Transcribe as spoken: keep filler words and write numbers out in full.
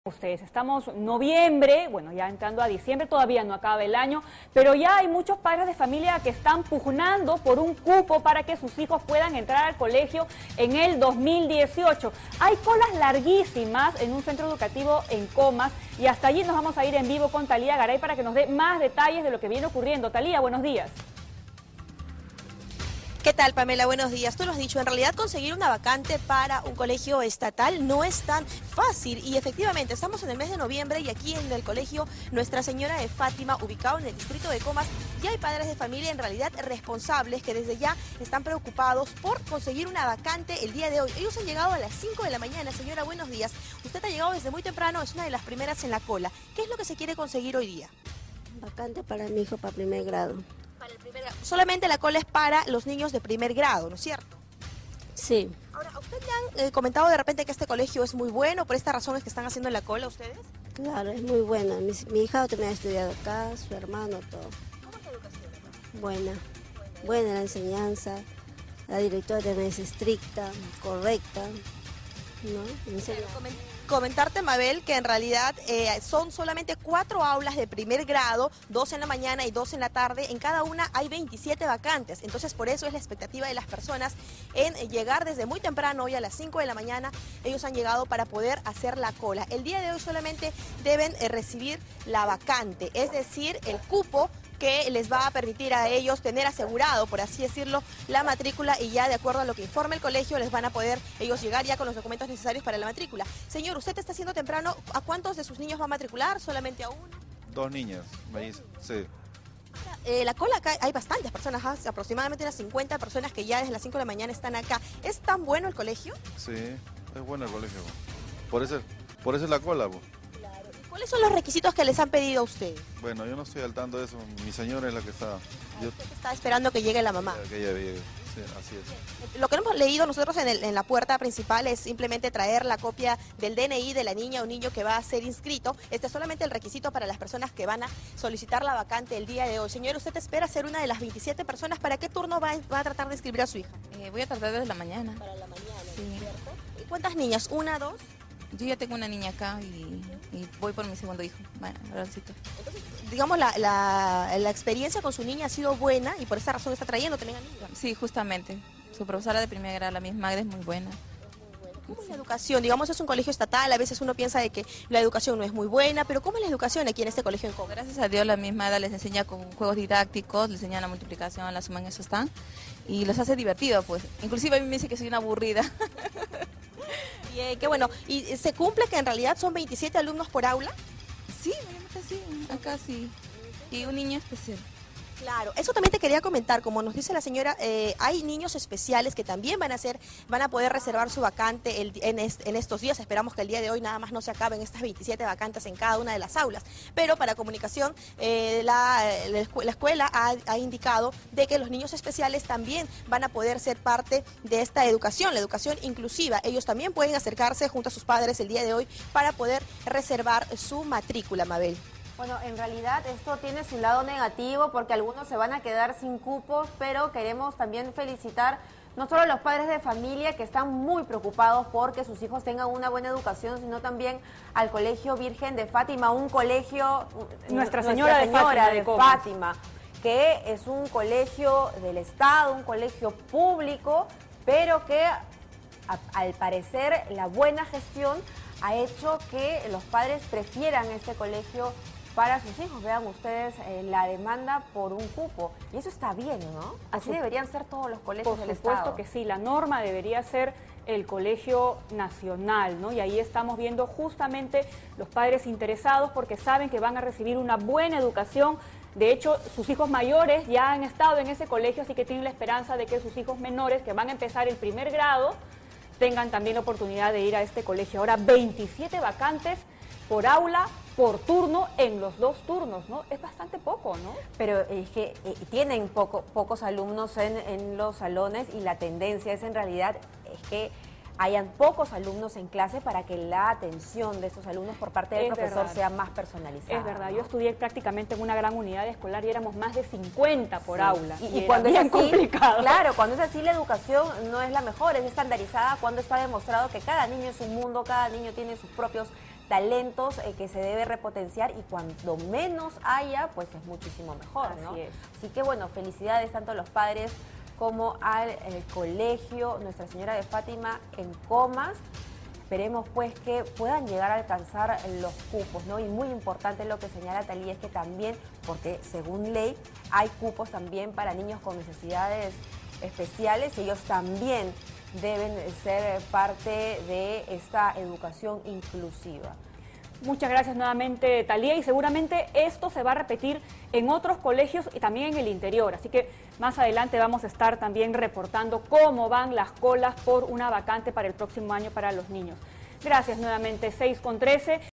Ustedes, estamos en noviembre, bueno, ya entrando a diciembre, todavía no acaba el año, pero ya hay muchos padres de familia que están pugnando por un cupo para que sus hijos puedan entrar al colegio en el dos mil dieciocho. Hay colas larguísimas en un centro educativo en Comas y hasta allí nos vamos a ir en vivo con Talía Garay para que nos dé más detalles de lo que viene ocurriendo. Talía, buenos días. ¿Qué tal, Pamela? Buenos días. Tú lo has dicho, en realidad conseguir una vacante para un colegio estatal no es tan fácil y efectivamente estamos en el mes de noviembre y aquí en el colegio Nuestra Señora de Fátima, ubicado en el distrito de Comas, ya hay padres de familia en realidad responsables que desde ya están preocupados por conseguir una vacante el día de hoy. Ellos han llegado a las cinco de la mañana. Señora, buenos días. Usted ha llegado desde muy temprano, es una de las primeras en la cola. ¿Qué es lo que se quiere conseguir hoy día? Vacante para mi hijo para primer grado. Para el primer grado. Solamente la cola es para los niños de primer grado, ¿no es cierto? Sí. Ahora, ¿a usted le han eh, comentado de repente que este colegio es muy bueno? ¿Por estas razones que están haciendo la cola ustedes? Claro, es muy buena. Mi, mi hija también ha estudiado acá, su hermano, todo. ¿Cómo es la educación acá? Buena. Buena la enseñanza. La directora también es estricta, correcta, ¿no? Enseña. Comen- Comentarte, Mabel, que en realidad eh, son solamente cuatro aulas de primer grado, dos en la mañana y dos en la tarde. En cada una hay veintisiete vacantes. Entonces, por eso es la expectativa de las personas en llegar desde muy temprano, hoy a las cinco de la mañana. Ellos han llegado para poder hacer la cola. El día de hoy solamente deben eh, recibir la vacante, es decir, el cupo que les va a permitir a ellos tener asegurado, por así decirlo, la matrícula y ya de acuerdo a lo que informe el colegio les van a poder ellos llegar ya con los documentos necesarios para la matrícula. Señor, usted está haciendo temprano, ¿a cuántos de sus niños va a matricular? ¿Solamente a uno? Dos niñas, me dice, sí. Eh, la cola acá hay bastantes personas, ¿ah? Aproximadamente unas cincuenta personas que ya desde las cinco de la mañana están acá. ¿Es tan bueno el colegio? Sí, es bueno el colegio. Por eso, por eso es la cola. Bo. ¿Cuáles son los requisitos que les han pedido a ustedes? Bueno, yo no estoy al tanto de eso, mi señora es la que está. Yo, Usted está esperando que llegue la mamá. que ella llegue. Sí, así es. Lo que hemos leído nosotros en, el- en la puerta principal es simplemente traer la copia del D N I de la niña o niño que va a ser inscrito. Este es solamente el requisito para las personas que van a solicitar la vacante el día de hoy. Señor, ¿usted espera ser una de las veintisiete personas? ¿Para qué turno va, va a tratar de inscribir a su hija? Eh, voy a tratar desde la mañana. Para la mañana, Sí. ¿cierto? ¿Y cuántas niñas? ¿Una, dos? Yo ya tengo una niña acá y, y voy por mi segundo hijo. Bueno, varoncito. Digamos, la, la, la experiencia con su niña ha sido buena y por esa razón está trayendo también a niños. Sí, justamente. Su profesora de primer grado, la misma Magda, es muy buena. ¿Cómo es la educación? Digamos, es un colegio estatal, a veces uno piensa de que la educación no es muy buena, pero ¿cómo es la educación aquí en este colegio en Comas? Gracias a Dios la misma Magda les enseña con juegos didácticos, les enseña la multiplicación, la suma, en eso están. Y los hace divertido, pues. Inclusive a mí me dice que soy una aburrida. Bien, qué bueno. ¿Y se cumple que en realidad son veintisiete alumnos por aula? Sí, obviamente sí, acá sí. Y un niño especial. Claro, eso también te quería comentar, como nos dice la señora, eh, hay niños especiales que también van a hacer, van a poder reservar su vacante el- en, est- en estos días. Esperamos que el día de hoy nada más no se acaben estas veintisiete vacantes en cada una de las aulas. Pero para comunicación, eh, la, la escu- la escuela ha, ha indicado de que los niños especiales también van a poder ser parte de esta educación, la educación inclusiva. Ellos también pueden acercarse junto a sus padres el día de hoy para poder reservar su matrícula, Mabel. Bueno, en realidad esto tiene su lado negativo porque algunos se van a quedar sin cupos, pero queremos también felicitar no solo a los padres de familia que están muy preocupados porque sus hijos tengan una buena educación, sino también al Colegio Virgen de Fátima, un colegio, Nuestra Señora de Señora Fátima, de de Comas. Fátima, que es un colegio del Estado, un colegio público, pero que a- al parecer la buena gestión ha hecho que los padres prefieran este colegio para sus hijos. Vean ustedes eh, la demanda por un cupo. Y eso está bien, ¿no? Así su- deberían ser todos los colegios Por del supuesto Estado. que sí, la norma debería ser el colegio nacional, ¿no? Y ahí estamos viendo justamente los padres interesados porque saben que van a recibir una buena educación. De hecho, sus hijos mayores ya han estado en ese colegio, así que tienen la esperanza de que sus hijos menores, que van a empezar el primer grado, tengan también la oportunidad de ir a este colegio. Ahora, veintisiete vacantes por aula, por turno, en los dos turnos, ¿no? Es bastante poco, ¿no? Pero es que eh, tienen poco, pocos alumnos en, en los salones y la tendencia es en realidad es que hayan pocos alumnos en clase para que la atención de estos alumnos por parte del Es profesor verdad. sea más personalizada. Es verdad, ¿no? yo estudié prácticamente en una gran unidad escolar y éramos más de cincuenta por Sí. aula. Y, Y, y era cuando es bien así, complicado. claro, cuando es así la educación no es la mejor, es estandarizada cuando está demostrado que cada niño es un mundo, cada niño tiene sus propios talentos eh, que se debe repotenciar y cuando menos haya, pues es muchísimo mejor, ¿no? Así es. Así que bueno, felicidades tanto a los padres como al el colegio Nuestra Señora de Fátima en Comas. Esperemos pues que puedan llegar a alcanzar los cupos, ¿no? Y muy importante lo que señala Thalía es que también, porque según ley, hay cupos también para niños con necesidades especiales, ellos también deben ser parte de esta educación inclusiva. Muchas gracias nuevamente, Thalía, y seguramente esto se va a repetir en otros colegios y también en el interior, así que más adelante vamos a estar también reportando cómo van las colas por una vacante para el próximo año para los niños. Gracias nuevamente, seis con trece.